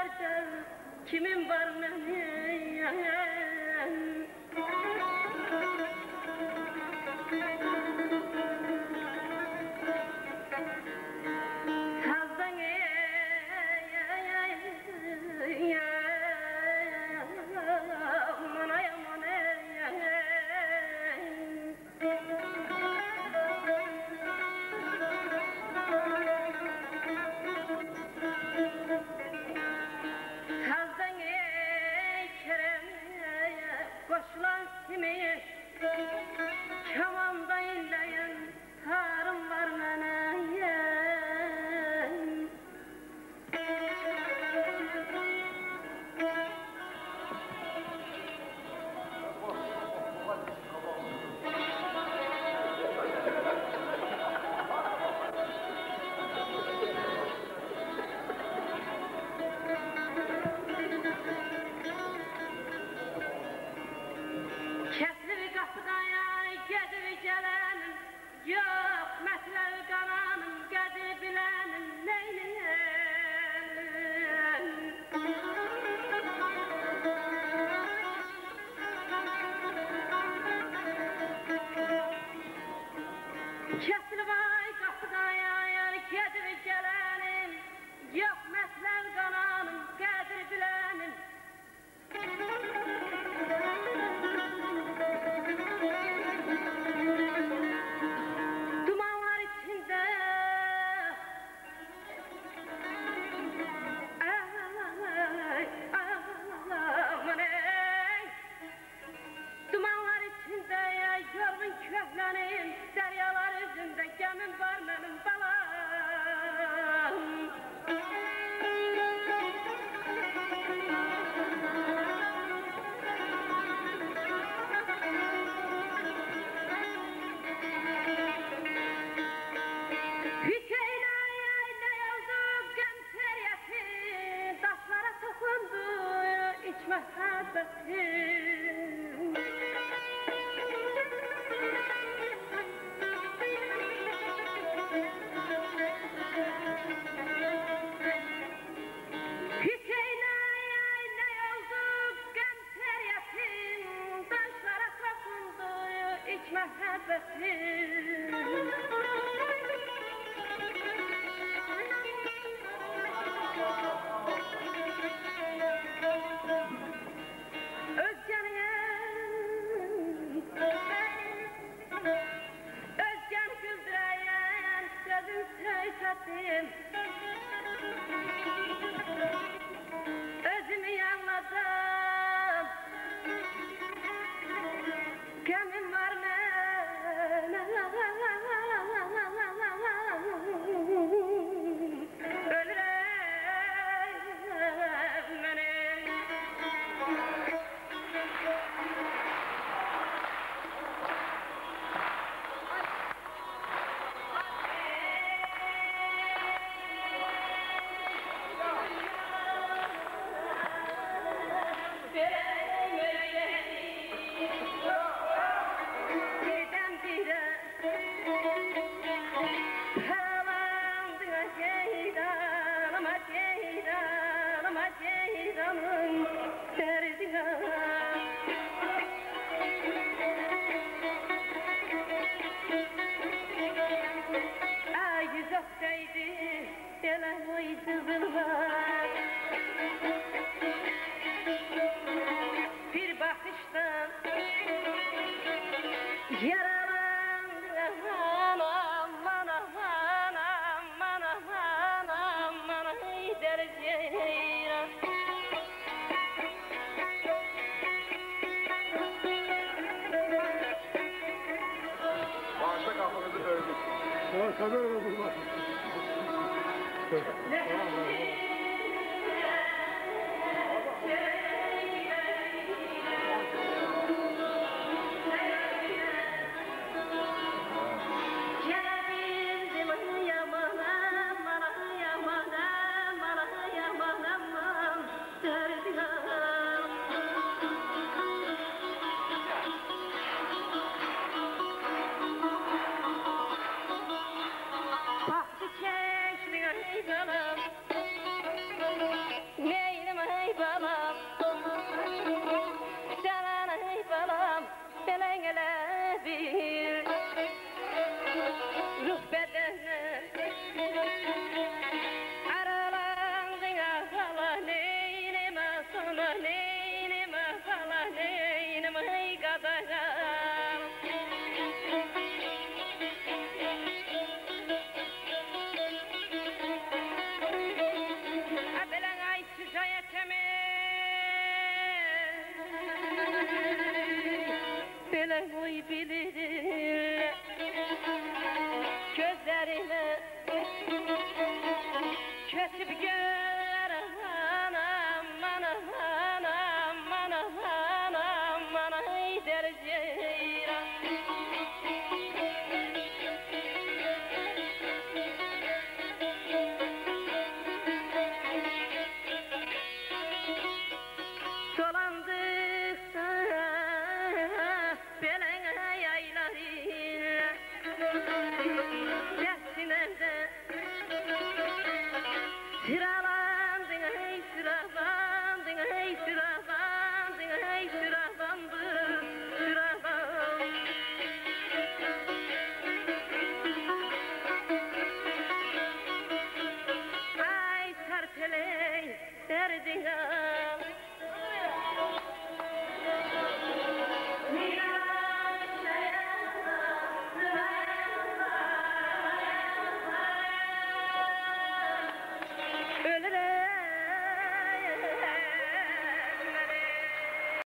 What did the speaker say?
diyarda kimin var benim? Sazdan Çamamda inleyen tarım var meneyen. Kesli kapıdaya gedib gelenim, yok metlev kananım, gedib bilenim, neyleyem? Kesli vay kapıdaya gedib gelenim, yok metlev kananım, gedib bilenim. Dumanlar içinde aman ey, dumanlar içinde yorgun köklenim, deryalar yüzünde gemim var benim balam. Muhabbetim Hüseyin'e ne oldu gamser yatim, taşlara tokundu iç muhabbetim. Özgen güldüreyen sözün söyledim, özümü yanladım, gemim var ölürüm benim. Bir bakıştan yaralandım, aman aman aman aman aman dereceğim. Bağışta kafanızı öldük. Tabii öyle bulmaz. Baktı çeşmeyi canım, derdin al